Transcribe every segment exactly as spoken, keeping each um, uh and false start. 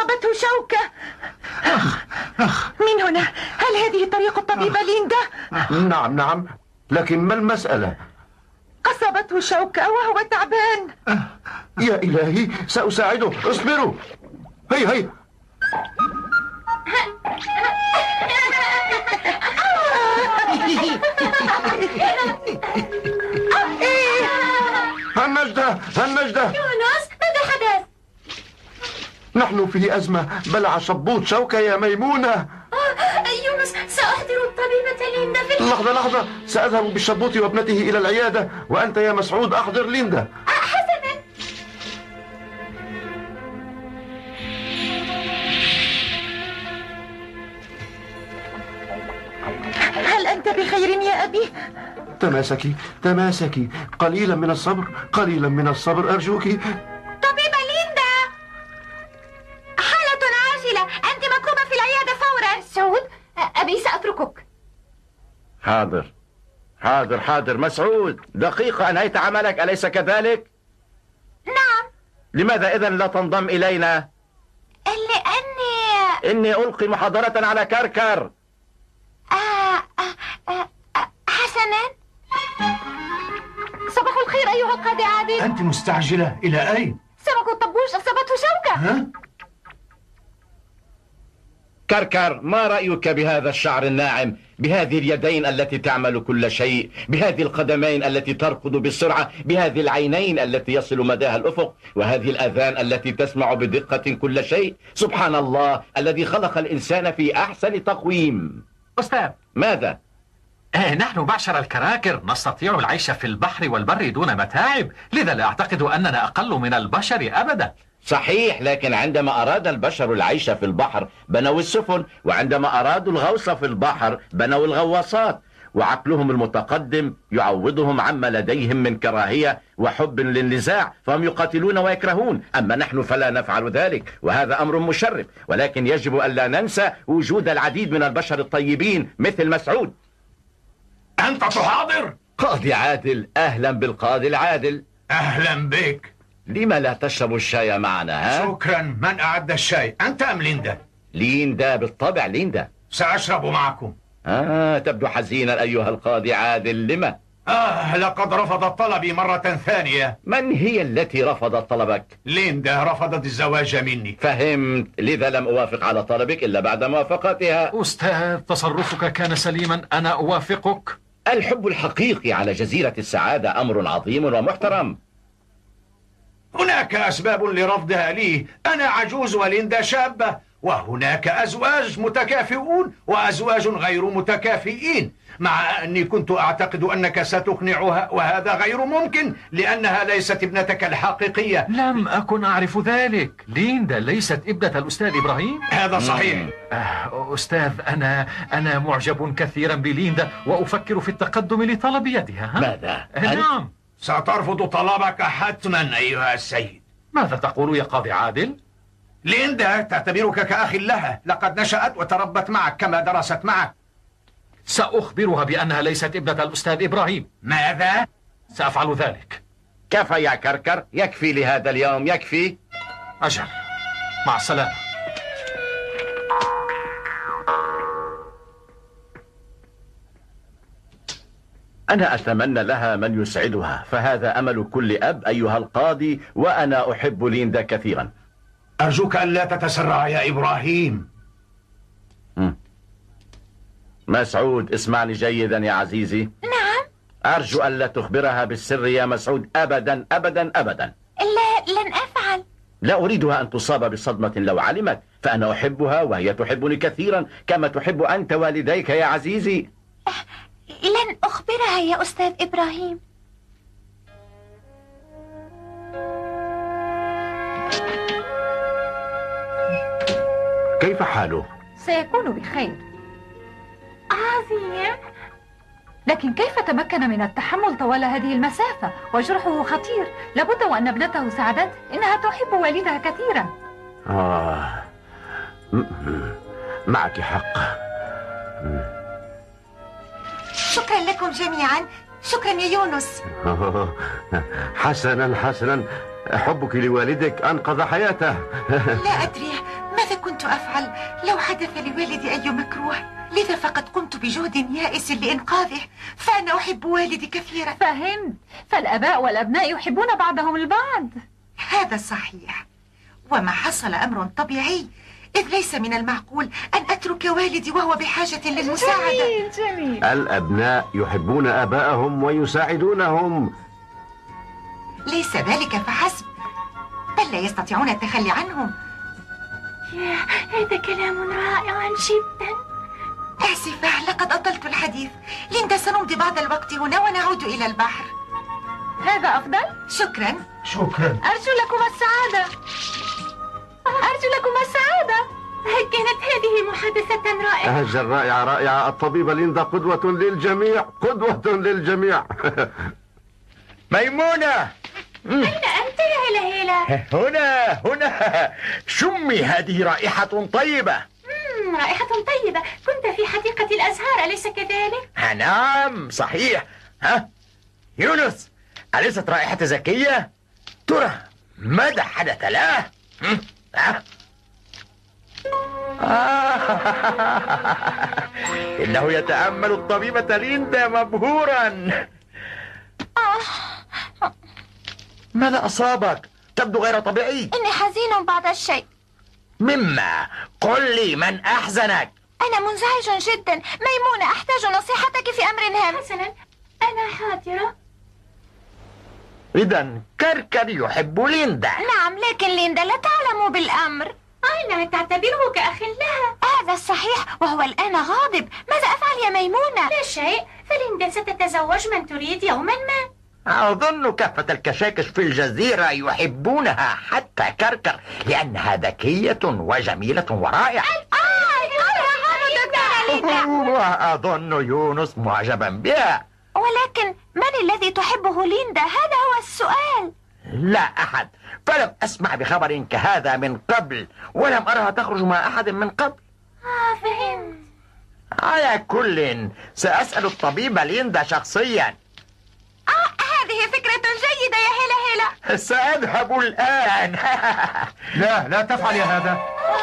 أصابته شوكة. من هنا، هل هذه طريق الطبيبة ليندا؟ نعم نعم، لكن ما المسألة؟ أصابته شوكة وهو تعبان. يا إلهي، سأساعده، اصبروا. هيا هيا. هالنجدة هالنجدة. يونس، ماذا حدث؟ نحن في أزمة، بلع شبوط شوكة يا ميمونة. آه، يونس، سأحضر الطبيبة ليندا في لحظة لحظة، سأذهب بالشبوط وابنته إلى العيادة، وأنت يا مسعود أحضر ليندا. آه، حسنا. هل أنت بخير يا أبي؟ تماسكي تماسكي، قليلا من الصبر، قليلا من الصبر أرجوك. طبيبة ليندا، حالة عاجلة، أنت مطلوبة في العيادة فورا. سعود، أبي سأتركك. حاضر حاضر حاضر. مسعود، دقيقة، أنهيت عملك أليس كذلك؟ نعم. لماذا إذن لا تنضم إلينا؟ لأني إني ألقي محاضرة على كركر. آه آه آه آه حسنا. صباح الخير أيها القاضي عادل. أنت مستعجلة إلى أين؟ سمك الطبوش أصابته شوكة. ها؟ كركر، ما رأيك بهذا الشعر الناعم، بهذه اليدين التي تعمل كل شيء، بهذه القدمين التي تركض بسرعة، بهذه العينين التي يصل مداها الأفق، وهذه الأذان التي تسمع بدقة كل شيء؟ سبحان الله الذي خلق الإنسان في أحسن تقويم. أستاذ، ماذا؟ آه نحن معشر الكراكر نستطيع العيش في البحر والبر دون متاعب، لذا لا أعتقد أننا أقل من البشر أبدا. صحيح، لكن عندما أراد البشر العيش في البحر بنوا السفن، وعندما أرادوا الغوص في البحر بنوا الغواصات، وعقلهم المتقدم يعوضهم عما لديهم من كراهية وحب للنزاع، فهم يقاتلون ويكرهون. أما نحن فلا نفعل ذلك، وهذا أمر مشرف، ولكن يجب ألا ننسى وجود العديد من البشر الطيبين مثل مسعود. أنت تحاضر؟ قاضي عادل، أهلا بالقاضي العادل. أهلا بك. لما لا تشرب الشاي معنا؟ ها؟ شكرا. من أعد الشاي، أنت أم ليندا؟ ليندا، بالطبع ليندا. سأشرب معكم. آه تبدو حزينا أيها القاضي عادل، لما؟ آه لقد رفضت طلبي مرة ثانية. من هي التي رفضت طلبك؟ ليندا رفضت الزواج مني. فهمت، لذا لم أوافق على طلبك إلا بعد موافقتها. أستاذ، تصرفك كان سليما، أنا أوافقك. الحب الحقيقي على جزيرة السعادة أمر عظيم ومحترم. هناك أسباب لرفضها لي، أنا عجوز وليندا شابة، وهناك أزواج متكافئون وأزواج غير متكافئين، مع أني كنت أعتقد أنك ستقنعها، وهذا غير ممكن لأنها ليست ابنتك الحقيقية. لم أكن أعرف ذلك، ليندا ليست ابنة الأستاذ إبراهيم. هذا صحيح. آه أستاذ، أنا أنا معجب كثيرا بليندا، وأفكر في التقدم لطلب يدها. ماذا؟ آه نعم. سترفض طلبك حتما أيها السيد. ماذا تقول يا قاضي عادل؟ ليندا تعتبرك كأخ لها، لقد نشأت وتربت معك كما درست معك. سأخبرها بأنها ليست ابنة الأستاذ إبراهيم. ماذا؟ سأفعل ذلك. كفى يا كركر، يكفي لهذا اليوم، يكفي. أجل، مع السلامة. أنا أتمنى لها من يسعدها، فهذا أمل كل أب أيها القاضي، وأنا أحب ليندا كثيرا. أرجوك أن لا تتسرع يا إبراهيم. م. مسعود، اسمعني جيدا يا عزيزي. نعم. أرجو أن لا تخبرها بالسر يا مسعود، أبدا أبدا أبدا. لا، لن أفعل. لا أريدها أن تصاب بصدمة لو علمت، فأنا أحبها وهي تحبني كثيرا كما تحب أنت والديك يا عزيزي. لن أخبرها يا أستاذ إبراهيم. كيف حاله؟ سيكون بخير. عظيم. لكن كيف تمكن من التحمل طوال هذه المسافة؟ وجرحه خطير، لابد وأن ابنته ساعدته، إنها تحب والدها كثيرا. آه معك حق. شكرا لكم جميعا. شكرا يا يونس. حسنا حسنا، حبك لوالدك أنقذ حياته. لا أدري، ماذا كنت أفعل لو حدث لوالدي أي مكروه؟ لذا فقد قمت بجهد يائس لإنقاذه، فأنا أحب والدي كثيرا. فهمت، فالآباء والأبناء يحبون بعضهم البعض. هذا صحيح، وما حصل أمر طبيعي، إذ ليس من المعقول أن أترك والدي وهو بحاجة للمساعدة. جميل جميل. الأبناء يحبون آباءهم ويساعدونهم. ليس ذلك فحسب، بل لا يستطيعون التخلي عنهم. يا هذا كلام رائع جدا. آسفة، لقد أطلت الحديث. ليندا، سنمضي بعض الوقت هنا ونعود إلى البحر. هذا أفضل؟ شكرا. شكرا. أرجو لكم السعادة. أرجو لكم السعادة. كانت هذه محادثة رائعة. أجل، رائعة رائعة. الطبيبة ليندا قدوة للجميع، قدوة للجميع. ميمونة، أين أنت يا هلا هلا؟ هنا هنا. شمي، هذه رائحة طيبة. مم، رائحة طيبة. كنت في حديقة الأزهار أليس كذلك؟ نعم صحيح. ها يونس، أليست رائحة زكية؟ ترى ماذا حدث له؟ هم؟ ها؟ آه. إنه يتأمل الطبيبة ليندا مبهورا. ماذا أصابك؟ تبدو غير طبيعي. إني حزين بعض الشيء. مما؟ قل لي من أحزنك؟ أنا منزعج جدا. ميمونة، أحتاج نصيحتك في أمر هام. حسنا، أنا حاضرة. إذا كركر يحب ليندا. نعم، لكن ليندا لا تعلم بالأمر. أنا تعتبره كأخ لها. هذا صحيح، وهو الآن غاضب. ماذا أفعل يا ميمونة؟ لا شيء، فليندا ستتزوج من تريد يوما ما. أظن كافة الكشاكش في الجزيرة يحبونها، حتى كركر، لأنها ذكية وجميلة ورائعة. وأظن يونس معجبا بها. ولكن من الذي تحبه ليندا؟ هذا هو السؤال. لا أحد، فلم أسمع بخبر كهذا من قبل، ولم أرها تخرج مع أحد من قبل. آه فهمت. على كل، سأسأل الطبيبة ليندا شخصيا. آه هذه فكرة جيدة يا هلا هلا. سأذهب الآن. لا لا تفعل يا هذا.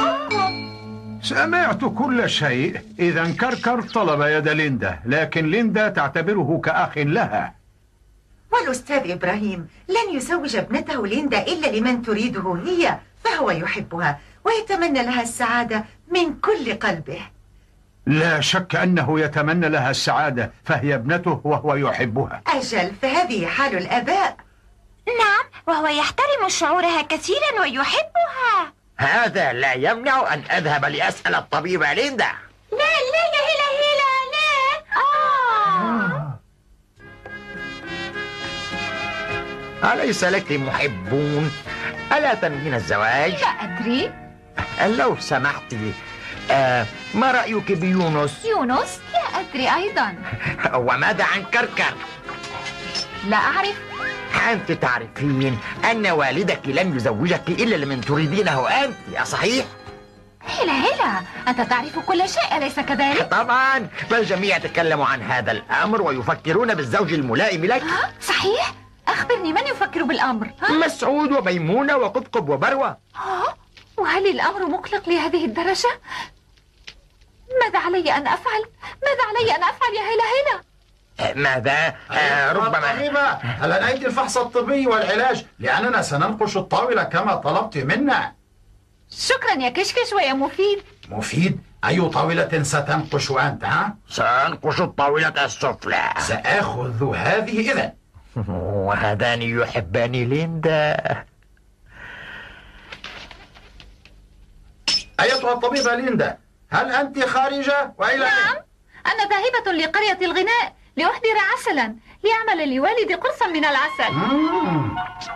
سمعت كل شيء. إذا كركر طلب يد ليندا، لكن ليندا تعتبره كأخ لها. والأستاذ إبراهيم لن يزوج ابنته ليندا إلا لمن تريده هي، فهو يحبها ويتمنى لها السعادة من كل قلبه. لا شك أنه يتمنى لها السعادة، فهي ابنته وهو يحبها. أجل، فهذه حال الآباء. نعم، وهو يحترم شعورها كثيرا ويحبها. هذا لا يمنع أن أذهب لأسأل الطبيبة ليندا. لا لا يا هلا هلا، لا. آه. أليس لك محبون؟ ألا تنوين الزواج؟ لا أدري. لو سمحت، آه ما رأيك بيونس؟ يونس؟ لا أدري أيضا. وماذا عن كركر؟ لا أعرف. أنت تعرفين أن والدك لن يزوجك إلا لمن تريدينه أنت، أصحيح؟ هلا هلا، أنت تعرف كل شيء أليس كذلك؟ طبعا، فالجميع يتكلم عن هذا الأمر ويفكرون بالزوج الملائم لك. ها؟ صحيح؟ أخبرني، من يفكر بالأمر؟ ها؟ مسعود وميمونة وقبقب وبروة. ها؟ وهل الأمر مقلق لهذه الدرجة؟ ماذا علي أن أفعل؟ ماذا علي أن أفعل يا هلا هلا؟ ماذا؟ آه ربما. طبيبة، هل نأتي الفحص الطبي والعلاج؟ لأننا سننقش الطاولة كما طلبت منا. شكرا يا كشكش ويا مفيد. مفيد؟ أي طاولة ستنقش أنت؟ ها؟ سأنقش الطاولة السفلى. سآخذ هذه إذن. وهذان يحبان ليندا. أيتها الطبيبة ليندا، هل أنت خارجة وإلى نعم، أنا ذاهبة لقرية الغناء لأحضر عسلا ليعمل لوالدي قرصا من العسل. مم.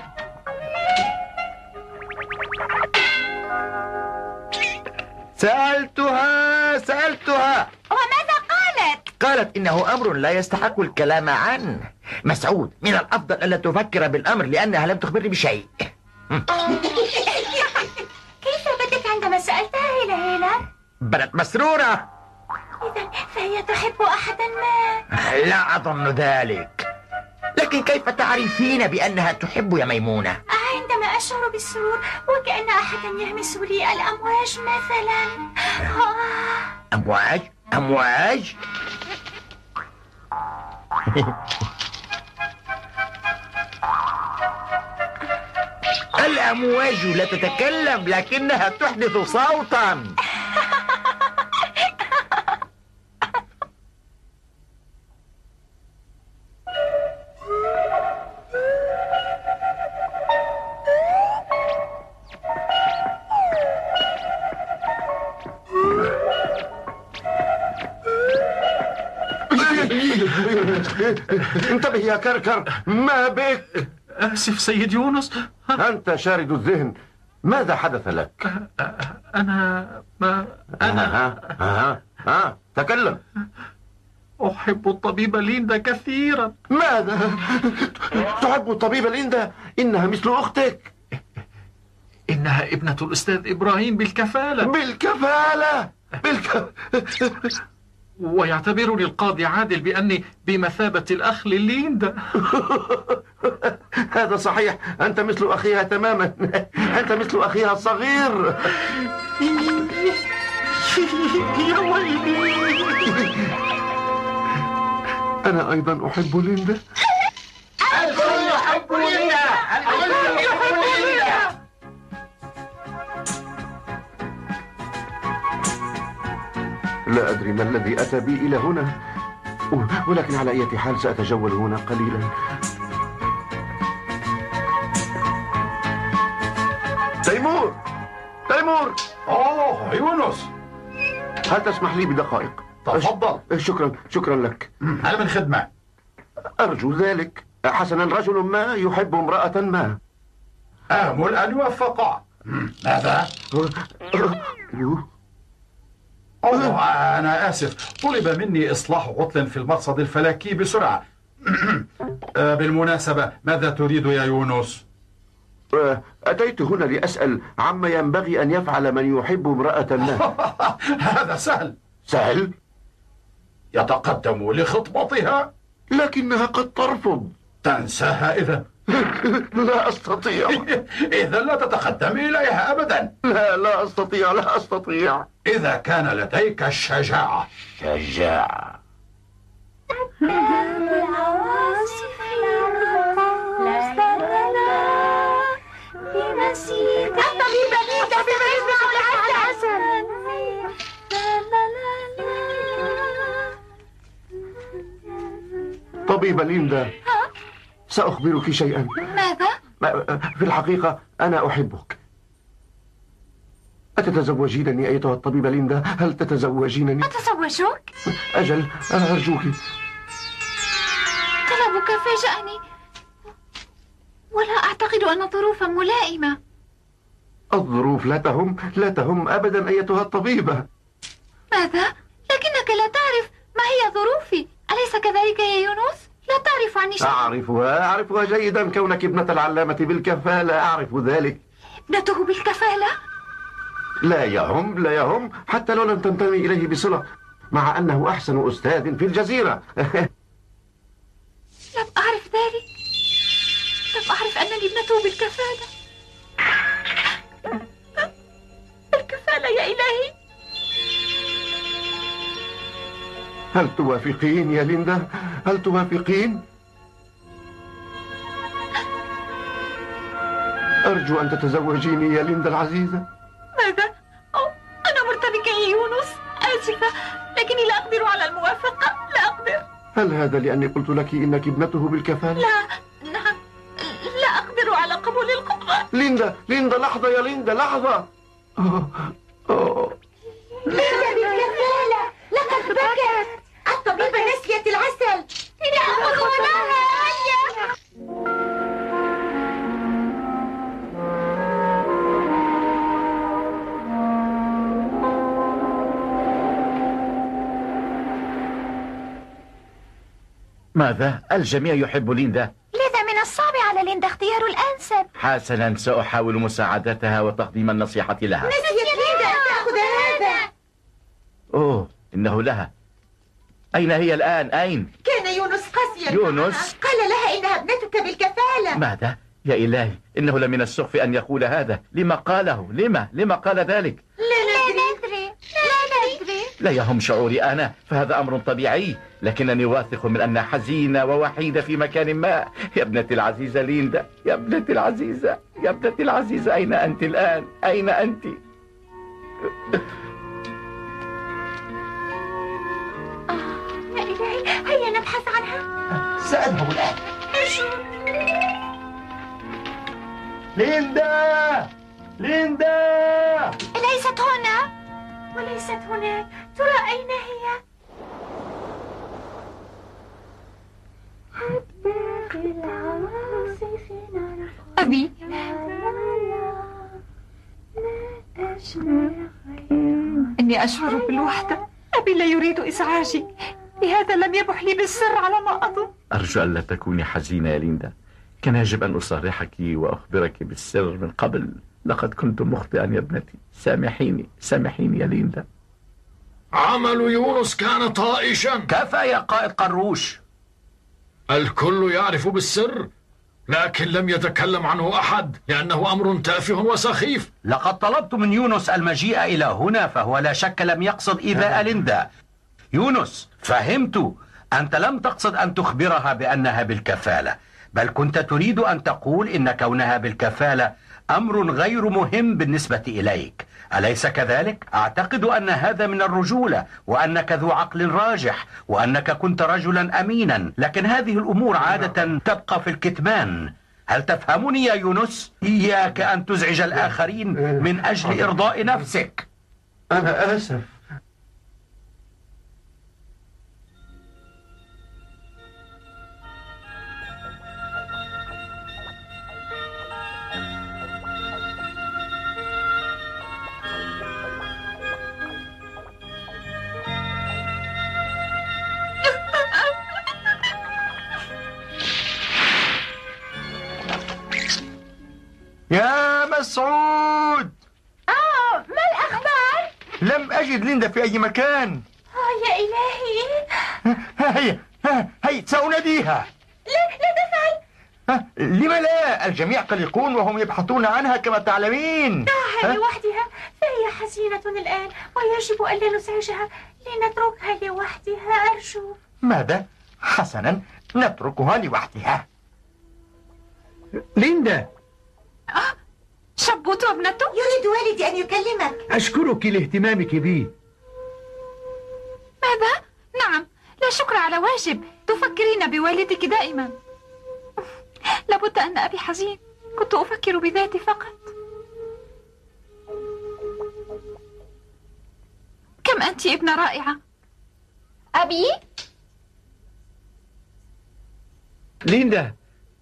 سألتها سألتها وماذا قالت؟ قالت إنه أمر لا يستحق الكلام عنه. مسعود، من الأفضل ألا تفكر بالأمر لأنها لم تخبرني بشيء. كيف بدت عندما سألتها هلا هلا؟ بدت مسرورة. إذا فهي تحب أحدا ما. لا أظن ذلك، لكن كيف تعرفين بأنها تحب يا ميمونة؟ عندما أنا أشعر بالسرور وكأن أحدا يهمس لي الأمواج مثلا. آه. أمواج أمواج الأمواج لا تتكلم لكنها تحدث صوتا. انتبه يا كركر، ما بك؟ آسف سيد يونس. أنت شارد الذهن، ماذا حدث لك؟ أنا ما أنا ها ها ها تكلم. أحب الطبيبة ليندا كثيرا. ماذا؟ تحب الطبيبة ليندا؟ إنها مثل أختك. إنها ابنة الأستاذ إبراهيم بالكفالة. بالكفالة بالك... ويعتبرني القاضي عادل بأني بمثابة الأخ لليندا. هذا صحيح، أنت مثل أخيها تماما. أنت مثل أخيها الصغير. يا ويلي. أنا أيضا أحب ليندا. الكل يحب ليندا. الكل يحب ليندا. لا أدري ما الذي أتى بي إلى هنا، ولكن على أي حال سأتجول هنا قليلا. تيمور تيمور. أوه يونس، هل تسمح لي بدقائق؟ تفضل. شكرا شكرا لك. أنا من خدمة. أرجو ذلك. حسنا، رجل ما يحب امرأة ما. آمل أن يوفقا. ماذا؟ أوه أنا آسف، طلب مني إصلاح عطل في المرصد الفلكي بسرعة. بالمناسبة ماذا تريد يا يونس؟ أتيت هنا لأسأل عما ينبغي أن يفعل من يحب امرأة ما. هذا سهل. سهل؟ يتقدم لخطبتها. لكنها قد ترفض. تنساها إذا. لا أستطيع. إذا لا تتقدم إليها أبدا. لا لا أستطيع لا أستطيع. إذا كان لديك الشجاعة. شجاعة. الطبيبة ليندا بمجمع العسل. طبيبة ليندا، سأخبرك شيئا. ماذا؟ في الحقيقة أنا أحبك. أتتزوجينني أيتها الطبيبة ليندا؟ هل تتزوجينني؟ أتزوجك؟ أجل، أرجوك. طلبك فاجأني، ولا أعتقد أن ظروفا ملائمة. الظروف لا تهم لا تهم أبدا أيتها الطبيبة. ماذا؟ لكنك لا تعرف ما هي ظروفي، أليس كذلك يا يونس؟ لا تعرف عني شيئا. أعرفها أعرفها جيدا، كونك ابنة العلامة بالكفالة، أعرف ذلك. ابنته بالكفالة؟ لا يهم لا يهم، حتى لو لم تنتمي إليه بصلة، مع أنه أحسن أستاذ في الجزيرة. لم أعرف ذلك، لم أعرف أنني ابنته بالكفالة. بالكفالة يا إلهي. هل توافقين يا ليندا؟ هل توافقين؟ أرجو أن تتزوجيني يا ليندا العزيزة. ماذا؟ أو أنا مرتبكة يا يونس، آسفة، لكني لا أقدر على الموافقة، لا أقدر. هل هذا لأني قلت لك إنك ابنته بالكفالة؟ لا، نعم، لا أقدر على قبول الخطبة. ليندا ليندا لحظة يا ليندا لحظة. أوه. أوه. ليندا بالكفالة، لقد بكت. الطبيبة نسيت العسل. يأخذونها. ماذا؟ الجميع يحب ليندا. لذا من الصعب على ليندا اختيار الأنسب. حسنا، سأحاول مساعدتها وتقديم النصيحة لها. نسيت ليندا أن تأخذ هذا. أوه، إنه لها. أين هي الآن؟ أين؟ كان يونس قاسيا يونس؟ معها. قال لها إنها ابنتك بالكفالة. ماذا؟ يا إلهي، إنه لمن السخف أن يقول هذا. لما قاله؟ لما لما قال ذلك؟ لا ندري لا ندري لا يهم شعوري أنا، فهذا أمر طبيعي، لكنني واثق من أنها حزينة ووحيدة في مكان ما. يا ابنتي العزيزة ليندا، يا ابنتي العزيزة، يا ابنتي العزيزة، أين أنت الآن؟ أين أنت؟ يا إلهي، هيا نبحث عنها. سأذهب الآن. ليندا، ليندا، ليست هنا وليست هناك. ترى أين هي؟ أبي، إني أشعر بالوحدة. أبي لا يريد إزعاجي، لهذا لم يبح لي بالسر على ما أظن. أرجو ألا تكوني حزينة يا ليندا، كان يجب أن أصارحك وأخبرك بالسر من قبل. لقد كنت مخطئا يا ابنتي، سامحيني سامحيني يا ليندا. عمل يونس كان طائشا. كفى يا قائد قروش. الكل يعرف بالسر، لكن لم يتكلم عنه أحد لأنه أمر تافه وسخيف. لقد طلبت من يونس المجيء إلى هنا، فهو لا شك لم يقصد إيذاء ليندا. يونس، فهمت، أنت لم تقصد أن تخبرها بأنها بالكفالة، بل كنت تريد أن تقول إن كونها بالكفالة أمر غير مهم بالنسبة إليك، أليس كذلك؟ أعتقد أن هذا من الرجولة، وأنك ذو عقل راجح، وأنك كنت رجلا أمينا، لكن هذه الأمور عادة تبقى في الكتمان. هل تفهمني يا يونس؟ إياك أن تزعج الآخرين من أجل إرضاء نفسك. أنا آسف. يا مسعود، آه، ما الأخبار؟ لم أجد ليندا في أي مكان. آه يا إلهي. هيا هيا سأناديها. لا لا تفعل. لم لا؟ الجميع قلقون وهم يبحثون عنها كما تعلمين. دعها لوحدها، فهي حزينة الآن ويجب ألا نزعجها. لنتركها لوحدها أرجو. ماذا؟ حسنا، نتركها لوحدها. ليندا، آه، شبوت وابنته؟ يريد والدي أن يكلمك. أشكرك لاهتمامك بي. ماذا؟ نعم، لا شكر على واجب. تفكرين بوالدك دائما. لابد أن أبي حزين، كنت أفكر بذاتي فقط. كم أنت ابنة رائعة. أبي؟ ليندا،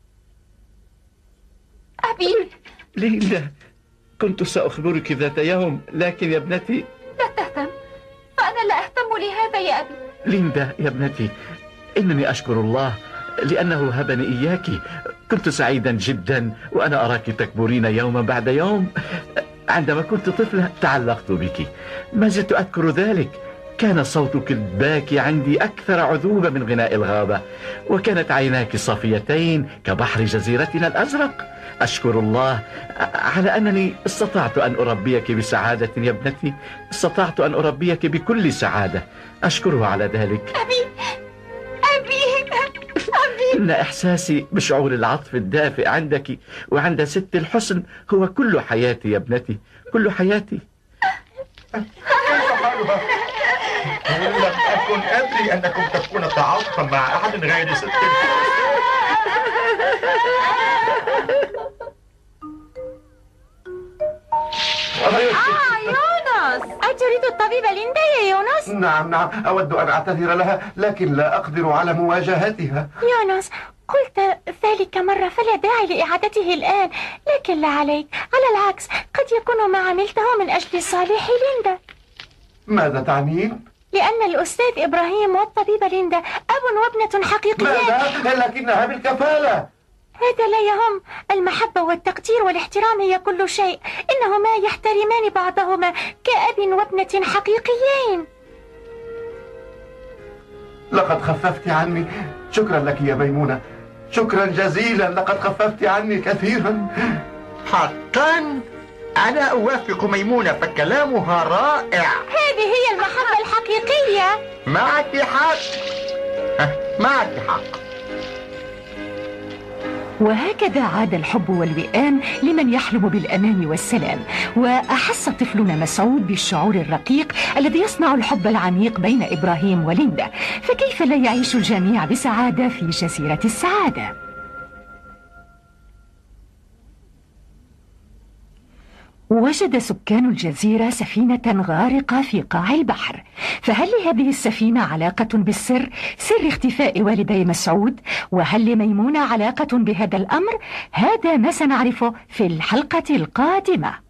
أبي. ليندا، كنت سأخبرك ذات يوم، لكن يا ابنتي. لا تهتم، فأنا لا أهتم لهذا يا أبي. ليندا يا ابنتي، إنني أشكر الله لأنه هبني إياك. كنت سعيدا جدا وأنا أراك تكبرين يوما بعد يوم. عندما كنت طفلة تعلقت بك، ما زلت أذكر ذلك. كان صوتك الباكي عندي أكثر عذوبة من غناء الغابة، وكانت عيناك صافيتين كبحر جزيرتنا الأزرق. أشكر الله على أنني استطعت أن أربيك بسعادة يا ابنتي، استطعت أن أربيك بكل سعادة. أشكره على ذلك. أبي أبي أبي إن إحساسي بشعور العطف الدافئ عندك وعند ست الحسن هو كل حياتي يا ابنتي، كل حياتي. كيف حالها؟ لم أكن أدري أنكم تكون تعاطفا مع أحد غير ست الحسن. آه يونس، أتريد الطبيب ليندا يا يونس؟ نعم نعم، أود أن أعتذر لها لكن لا أقدر على مواجهتها. يونس، قلت ذلك مرة فلا داعي لإعادته الآن، لكن لا عليك. على العكس، قد يكون ما عملته من أجل صالح ليندا. ماذا تعنين؟ لأن الأستاذ إبراهيم والطبيبة ليندا أب وابنة حقيقيان. ماذا؟ لكنها بالكفالة. هذا لا يهم، المحبة والتقدير والاحترام هي كل شيء. إنهما يحترمان بعضهما كأب وابنة حقيقيين. لقد خففت عني. شكرا لك يا ميمونة. شكرا جزيلا، لقد خففت عني كثيرا. حقا أنا أوافق ميمونة، فكلامها رائع. هذه هي المحبة الحقيقية. معك حق، معك حق. وهكذا عاد الحب والوئام لمن يحلم بالأمان والسلام. وأحس طفلنا مسعود بالشعور الرقيق الذي يصنع الحب العميق بين إبراهيم وليندا، فكيف لا يعيش الجميع بسعادة في جزيرة السعادة؟ وجد سكان الجزيرة سفينة غارقة في قاع البحر، فهل لهذه السفينة علاقة بالسر، سر اختفاء والدي مسعود؟ وهل لميمونة علاقة بهذا الأمر؟ هذا ما سنعرفه في الحلقة القادمة.